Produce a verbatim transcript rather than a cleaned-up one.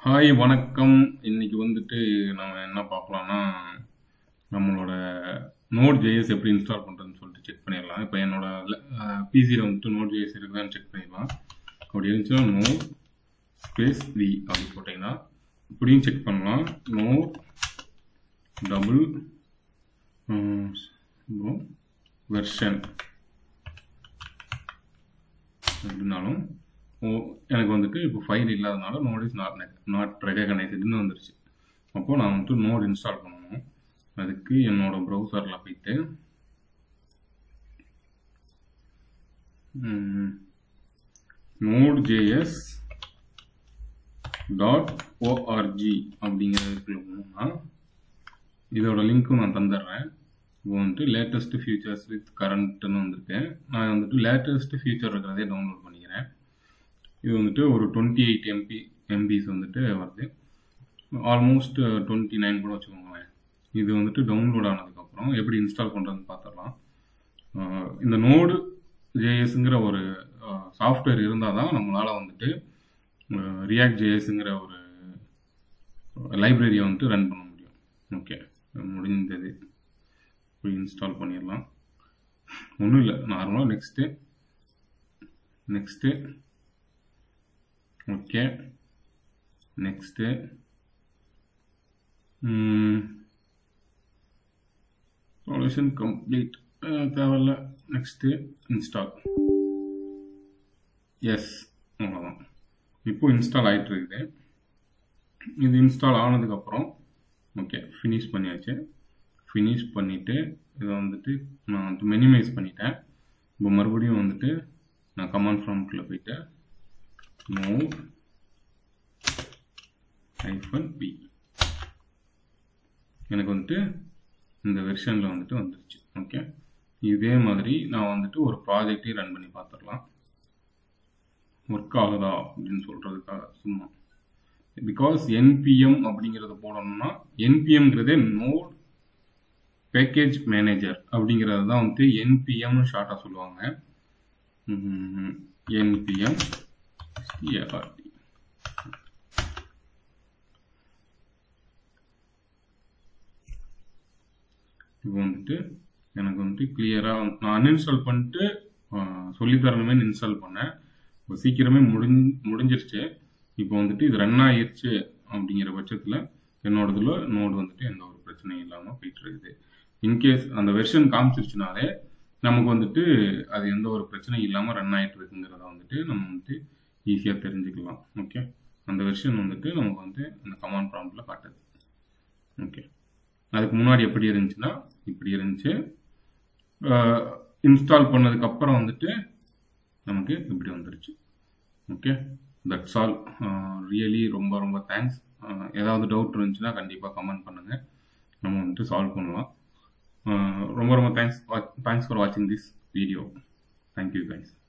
Hi வணக்கம். இன்னைக்கு வந்துட்டு நம்ம என்ன பார்க்கலாம்னா நம்மளோட நோட் ஜேஎஸ் எப்படி இன்ஸ்டால் பண்ணுறதுன்னு சொல்லிட்டு செக் பண்ணிடலாம். இப்போ என்னோட பிசியில் வந்துட்டு நோட் ஜேஎஸ் இருக்குதான்னு செக் பண்ணிடலாம். அப்படி இருந்துச்சுன்னா நோட் ஸ்பேஸ் வி அப்படி போட்டிங்கன்னா இப்படியும் செக் பண்ணலாம். நோட் டபுள் வெர்ஷன் எப்படின்னாலும் ஓ எனக்கு வந்துட்டு இப்போ ஃபைல் இல்லாதனால நோட் இஸ் நாட் நாட் ரெகனைஸ்டுன்னு வந்துருச்சு. அப்போது நான் வந்துட்டு நோட் இன்ஸ்டால் பண்ணணும். அதுக்கு என்னோட ப்ரௌசரில் போயிட்டு நோட் ஜேஎஸ் டாட் ஓஆர்ஜி அப்படிங்கிறதுக்குள்ள போனோம்னா இதோட லிங்க்கும் நான் தந்துடுறேன். இப்போ வந்துட்டு லேட்டஸ்ட் ஃபியூச்சர்ஸ் வித் கரண்ட்னு வந்திருக்கேன். நான் வந்துட்டு லேட்டஸ்ட் ஃபியூச்சர் இருக்கிறதே டவுன்லோட் பண்ணிக்கிறேன். இது வந்துட்டு ஒரு டுவெண்ட்டி எயிட் எம்பி எம்பிஸ் வந்துட்டு வருது. ஆல்மோஸ்ட் டுவெண்ட்டி நைன் கூட வச்சுக்கோங்களேன். இது வந்துட்டு டவுன்லோட் ஆனதுக்கப்புறம் எப்படி இன்ஸ்டால் பண்ணுறதுன்னு பார்த்துடலாம். இந்த நோடு ஜேஎஸ்ங்கிற ஒரு சாஃப்ட்வேர் இருந்தால் தான் நம்மளால் வந்துட்டு ரியாக்ட் ஜேஎஸ்ங்கிற ஒரு லைப்ரரியை வந்துட்டு ரன் பண்ண முடியும். ஓகே, முடிந்தது. போய் இன்ஸ்டால் பண்ணிடலாம். ஒன்றும் இல்லை, நார்மலாக next next okay next solution complete தேவையில்ல. Next install. எஸ், அவ்வளோதான். இப்போ இன்ஸ்டால் ஆகிட்டு இருக்குது. இது இன்ஸ்டால் ஆனதுக்கப்புறம் ஓகே ஃபினிஷ் பண்ணியாச்சு. ஃபினிஷ் பண்ணிவிட்டு இதை வந்துட்டு நான் வந்து மினிமைஸ் பண்ணிட்டேன். இப்போ மறுபடியும் வந்துட்டு நான் கமாண்ட் ப்ராம்ப்ட்ல போயிட்டு நோட் ஹைஃபன் பி எனக்கு வந்துட்டு இந்த வெர்ஷனில் வந்துட்டு வந்துருச்சு. ஓகே, இதே மாதிரி நான் வந்துட்டு ஒரு ப்ராஜெக்டையும் ரன் பண்ணி பார்த்துடலாம். ஒர்க் ஆகுதா அப்படின்னு சொல்கிறதுக்காக சும்மா. பிகாஸ் என்பிஎம் அப்படிங்கிறத போடணும்னா என்பிஎம்ங்கிறதே நோட் பேக்கேஜ் மேனேஜர் அப்படிங்கிறது தான் வந்துட்டு என்பிஎம்னு ஷார்ட்டாக சொல்லுவாங்க. NPM ART. இப்போ வந்துட்டு எனக்கு வந்துட்டு கிளியராக நான் அன்இன்ஸ்டால் பண்ணிட்டு சொல்லித்தரணுமே இன்ஸ்டால் பண்ணேன். இப்போ சீக்கிரமே முடிஞ் முடிஞ்சிருச்சு. இப்போ வந்துட்டு இது ரன் ஆகிருச்சு அப்படிங்கிற பட்சத்தில் என்னோடதுல நோடு வந்துட்டு எந்த ஒரு பிரச்சனையும் இல்லாமல் போயிட்டு இருக்குது. இன்கேஸ் அந்த வெர்ஷன் காமிச்சிருச்சுனாலே நமக்கு வந்துட்டு அது எந்த ஒரு பிரச்சனையும் இல்லாமல் ரன் ஆகிட்டு இருக்குங்கிறத வந்துட்டு நம்ம வந்துட்டு ஈஸியாக தெரிஞ்சுக்கலாம். ஓகே, அந்த வெர்ஷன் வந்துட்டு நமக்கு வந்து அந்த கமாண்ட் ப்ராம்ப்டில் காட்டுது. ஓகே, அதுக்கு முன்னாடி எப்படி இருந்துச்சுன்னா இப்படி இருந்துச்சு. இன்ஸ்டால் பண்ணதுக்கப்புறம் வந்துட்டு நமக்கு இப்படி வந்துருச்சு. Okay, that's all. ரியலி ரொம்ப ரொம்ப தேங்க்ஸ். ஏதாவது டவுட் இருந்துச்சுன்னா கண்டிப்பாக கமெண்ட் பண்ணுங்கள், நம்ம வந்துட்டு சால்வ் பண்ணலாம். ரொம்ப ரொம்ப தேங்க்ஸ் தேங்க்ஸ் ஃபார் வாட்சிங் திஸ் வீடியோ. Thank you guys.